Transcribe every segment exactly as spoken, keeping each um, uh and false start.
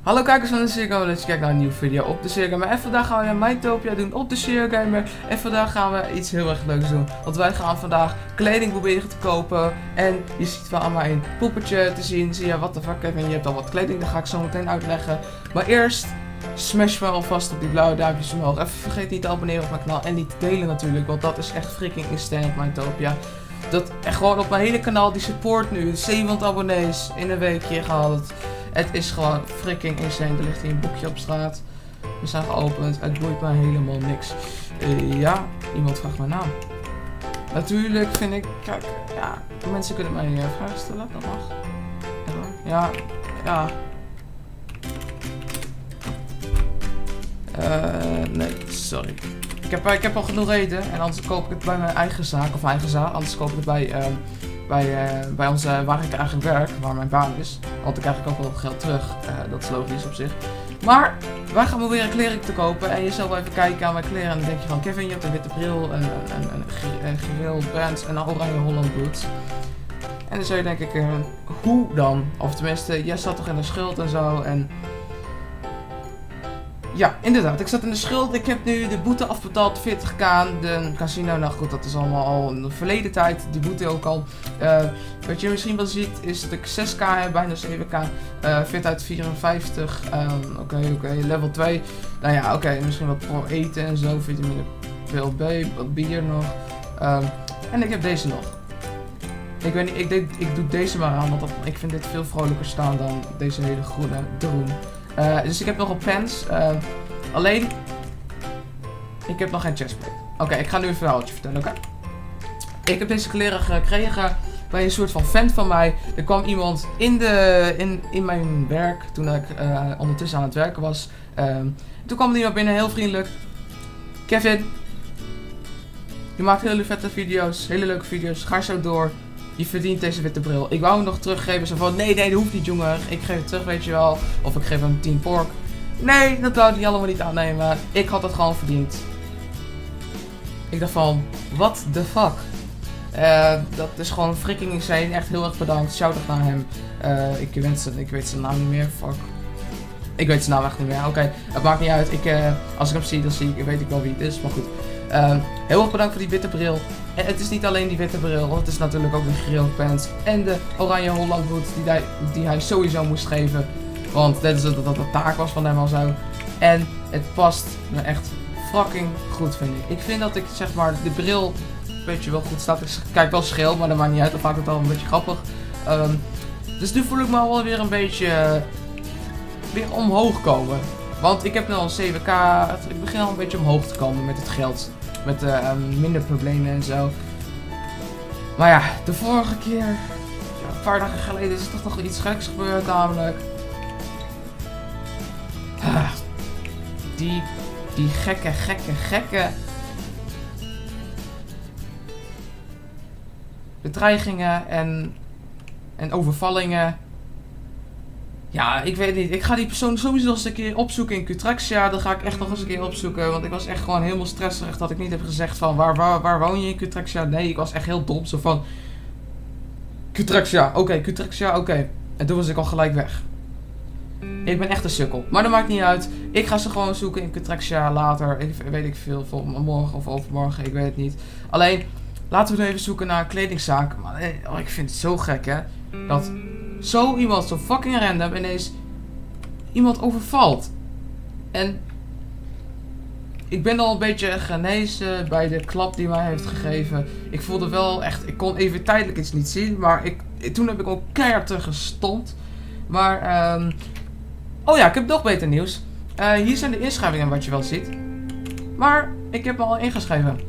Hallo kijkers van de Serigamer, dat je kijkt naar een nieuwe video op de Serigamer. En vandaag gaan we een Mytopia doen op de Serigamer. En vandaag gaan we iets heel erg leuks doen. Want wij gaan vandaag kleding proberen te kopen. En je ziet wel aan mijn poppetje te zien. Zie je, wat de fuck Kevin, je hebt al wat kleding. Dat ga ik zo meteen uitleggen. Maar eerst, smash maar alvast op die blauwe duimpjes omhoog. Even vergeet niet te abonneren op mijn kanaal. En niet te delen natuurlijk, want dat is echt freaking instant Mytopia. Dat echt gewoon op mijn hele kanaal, die support nu zevenhonderd abonnees in een weekje gehaald. Het is gewoon freaking insane. Er ligt hier een boekje op straat. We zijn geopend. Het boeit mij helemaal niks. Uh, ja, iemand vraagt mijn naam. Natuurlijk vind ik... Kijk, ja, mensen kunnen mij uh, vragen stellen. Dat mag. Ja, ja. Uh, nee, sorry. Ik heb, ik heb al genoeg reden. En anders koop ik het bij mijn eigen zaak. Of eigen zaak. Anders koop ik het bij... Uh, Bij, uh, bij ons, uh, waar ik eigenlijk werk, waar mijn baan is. Want dan krijg ik ook wel geld terug. Uh, dat is logisch op zich. Maar wij gaan proberen kleding te kopen. En je zal wel even kijken aan mijn kleren. En dan denk je van Kevin, je hebt een witte bril, een, een, een, een geel band en een oranje Holland boots. En dan zou je denk ik, uh, hoe dan? Of tenminste, jij zat toch in de schuld en zo. En ja, inderdaad. Ik zat in de schuld. Ik heb nu de boete afbetaald. veertig k aan de casino. Nou goed, dat is allemaal al in de verleden tijd. Die boete ook al. Uh, wat je misschien wel ziet is dat ik zes k heb. Bijna zeven k. Uh, fit uit vierenvijftig. Um, oké, okay, oké. Okay. Level twee. Nou ja, oké. Okay. Misschien wat pro eten en zo. Vitamine P L B. Wat bier nog. Um, en ik heb deze nog. Ik weet niet. Ik, deed, ik doe deze maar aan. Want dat, ik vind dit veel vrolijker staan dan deze hele groene droom. Uh, dus ik heb nog een pants. Uh, alleen, ik heb nog geen chestplate. Oké, okay, ik ga nu een verhaaltje vertellen, oké? Okay? Ik heb deze kleren gekregen bij een soort van fan van mij. Er kwam iemand in, de, in, in mijn werk, toen ik uh, ondertussen aan het werken was. Uh, toen kwam er iemand binnen, heel vriendelijk. Kevin, je maakt hele vette video's, hele leuke video's. Ga zo door. Je verdient deze witte bril. Ik wou hem nog teruggeven. Zo van, nee, nee, dat hoeft niet, jongen. Ik geef het terug, weet je wel. Of ik geef hem tien pork. Nee, dat wou hij allemaal niet aannemen. Ik had het gewoon verdiend. Ik dacht van, what the fuck? Uh, dat is gewoon freaking insane. Echt heel erg bedankt. Shout-out naar hem. Uh, ik, wens, ik weet zijn naam niet meer. Fuck. Ik weet zijn naam echt niet meer. Oké, okay, het maakt niet uit. Ik, uh, als ik hem zie, dan zie ik, weet ik wel wie het is. Maar goed. Uh, heel erg bedankt voor die witte bril. En het is niet alleen die witte bril, want het is natuurlijk ook de geel pants en de oranje Holland boots die hij, die hij sowieso moest geven. Want dat is dat dat de taak was van hem al zo. En het past me echt fucking goed, vind ik. Ik vind dat ik zeg maar de bril een beetje wel goed staat. Ik kijk wel scheel, maar dat maakt niet uit. Dan maakt het al een beetje grappig. Um, dus nu voel ik me al weer een beetje uh, weer omhoog komen. Want ik heb nu al zeven k. Ik begin al een beetje omhoog te komen met het geld. Met uh, um, minder problemen en zo. Maar ja, de vorige keer, ja, een paar dagen geleden, is er toch nog iets geks gebeurd namelijk. Ah, die, die gekke, gekke, gekke bedreigingen en, en overvallingen. Ja, ik weet niet. Ik ga die persoon sowieso nog eens een keer opzoeken in Cutrexia. Dat ga ik echt nog eens een keer opzoeken. Want ik was echt gewoon helemaal stresserig dat ik niet heb gezegd van waar, waar, waar woon je in Cutrexia? Nee, ik was echt heel dom. Zo van Cutrexia, oké, okay, Cutrexia, oké. Okay. En toen was ik al gelijk weg. Ik ben echt een sukkel. Maar dat maakt niet uit. Ik ga ze gewoon zoeken in Cutrexia later. Ik weet ik veel, voor morgen of overmorgen. Ik weet het niet. Alleen, laten we nu even zoeken naar een kledingzaak. Maar oh, ik vind het zo gek, hè. Dat zo iemand, zo fucking random, ineens iemand overvalt. En ik ben al een beetje genezen bij de klap die mij heeft gegeven. Ik voelde wel echt, ik kon even tijdelijk iets niet zien, maar ik, toen heb ik ook keihard gestompt. Maar, um, oh ja, ik heb nog beter nieuws. Uh, hier zijn de inschrijvingen wat je wel ziet. Maar ik heb me al ingeschreven.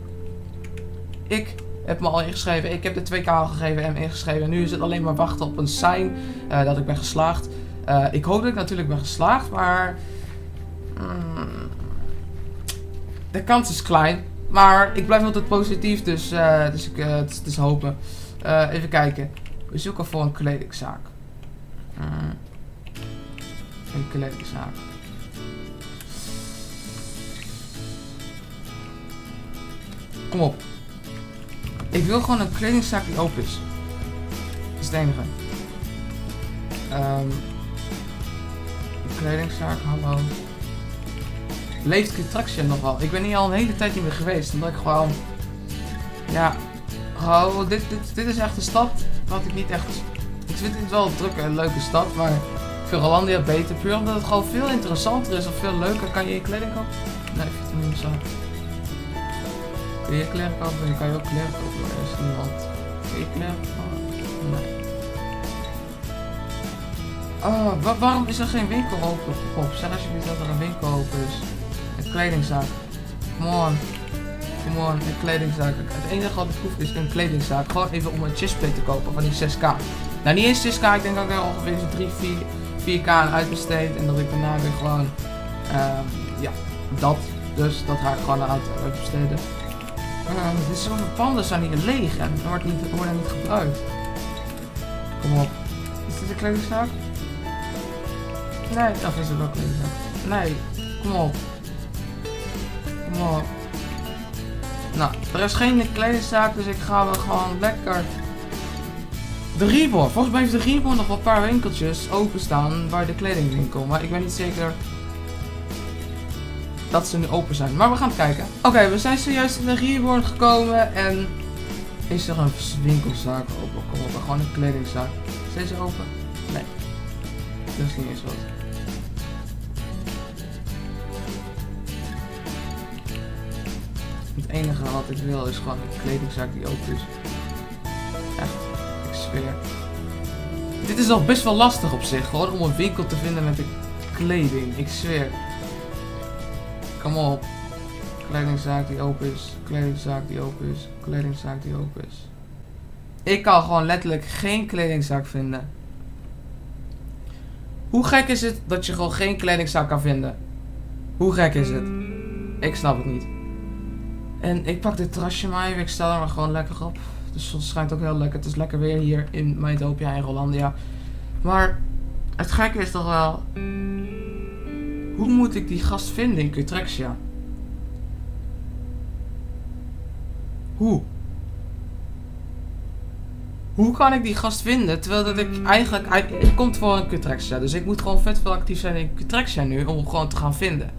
Ik heb me al ingeschreven. Ik heb de twee k al gegeven en ingeschreven. Nu is het alleen maar wachten op een sign uh, dat ik ben geslaagd. Uh, ik hoop dat ik natuurlijk ben geslaagd, maar mm, de kans is klein. Maar ik blijf altijd positief, dus, uh, dus ik, uh, het, is, het is hopen. Uh, even kijken. We zoeken voor een kledingzaak. Mm, een kledingzaak. Kom op. Ik wil gewoon een kledingzaak die open is. Dat is het enige. Um, Kledingzaak, hallo. Leeft Qtraxion nog wel? Ik ben hier al een hele tijd niet meer geweest. Omdat ik gewoon... Ja... Oh, dit, dit, dit is echt een stad wat ik niet echt... Ik vind het wel een drukke en leuke stad, maar... Ik vind Rolandia beter. Puur omdat het gewoon veel interessanter is of veel leuker. Kan je je kleding kopen? Nee, vitamine zo. Kun je kleren kopen? Je kan je ook kleren kopen, maar er is niemand. Kun je kleren kopen? Nee. Oh, wa waarom is er geen winkel open? Op, zeg alsjeblieft dat er een winkel open is. Een kledingzaak. Come on. Come on, een kledingzaak. Het enige wat ik hoef is een kledingzaak. Gewoon even om een chestplate te kopen van die zes k. Nou, niet eens zes k. Ik denk dat ik er ongeveer drie, vier k aan uitbesteed. En dat ik daarna weer gewoon... Uh, ja, dat. Dus dat ga ik gewoon uit, uitbesteden. Uh, dit is zoveel panden zijn hier leeg en wordt niet, worden niet gebruikt. Kom op. Is dit een kledingzaak? Nee, of is het wel een kledingzaak? Nee, kom op. Kom op. Nou, er is geen kledingzaak, dus ik ga wel gewoon lekker... De Reborn. Volgens mij heeft de Reborn nog wel een paar winkeltjes openstaan bij de kledingwinkel. Maar ik ben niet zeker dat ze nu open zijn. Maar we gaan kijken. Oké, okay, we zijn zojuist in de Reborn gekomen en... Is er een winkelzaak open? Kom op, gewoon een kledingzaak. Is deze open? Nee. Dat is niet eens wat. Het enige wat ik wil is gewoon een kledingzaak die open is. Echt, ik zweer. Dit is al best wel lastig op zich, gewoon om een winkel te vinden met de kleding. Ik zweer. Kom op. Kledingzaak die open is. Kledingzaak die open is. Kledingzaak die open is. Ik kan gewoon letterlijk geen kledingzaak vinden. Hoe gek is het dat je gewoon geen kledingzaak kan vinden? Hoe gek is het? Ik snap het niet. En ik pak dit terrasje maar even. Ik stel er maar gewoon lekker op. De zon schijnt ook heel lekker. Het is lekker weer hier in Mytopia en Rolandia. Maar het gekke is toch wel... Hoe moet ik die gast vinden in Qtraxia? Hoe? Hoe kan ik die gast vinden? Terwijl dat ik eigenlijk... Het komt voor een Qtraxia. Dus ik moet gewoon vet veel actief zijn in Qtraxia nu. Om hem gewoon te gaan vinden.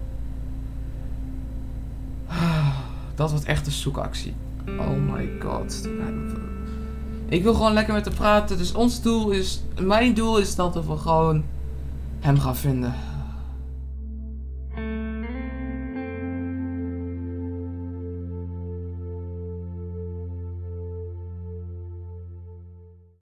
Dat wordt echt een zoekactie. Oh my god. Ik wil gewoon lekker met hem praten. Dus ons doel is... Mijn doel is dat we gewoon hem gaan vinden.